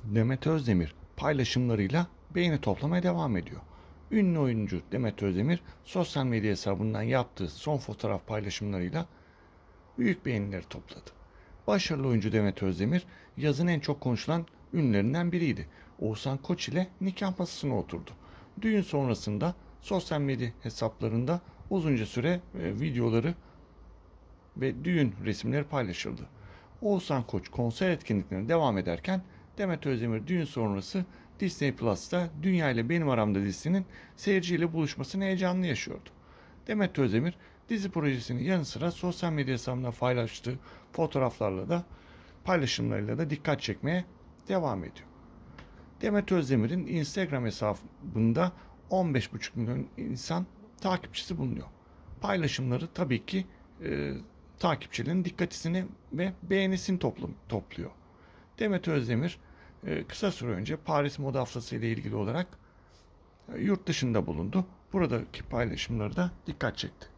Demet Özdemir paylaşımlarıyla beğeni toplamaya devam ediyor. Ünlü oyuncu Demet Özdemir sosyal medya hesabından yaptığı son fotoğraf paylaşımlarıyla büyük beğenileri topladı. Başarılı oyuncu Demet Özdemir yazın en çok konuşulan ünlülerinden biriydi. Oğuzhan Koç ile nikah masasına oturdu. Düğün sonrasında sosyal medya hesaplarında uzunca süre videoları ve düğün resimleri paylaşıldı. Oğuzhan Koç konser etkinliklerine devam ederken Demet Özdemir düğün sonrası Disney Plus'ta Dünya ile Benim Aramda dizisinin seyirciyle buluşmasını heyecanlı yaşıyordu. Demet Özdemir dizi projesinin yanı sıra sosyal medya hesabında paylaştığı fotoğraflarla da paylaşımlarıyla da dikkat çekmeye devam ediyor. Demet Özdemir'in Instagram hesabında 15,5 milyon insan takipçisi bulunuyor. Paylaşımları tabii ki takipçilerin dikkatini ve beğenisini topluyor. Demet Özdemir kısa süre önce Paris Moda Haftası ile ilgili olarak yurt dışında bulundu. Buradaki paylaşımları da dikkat çekti.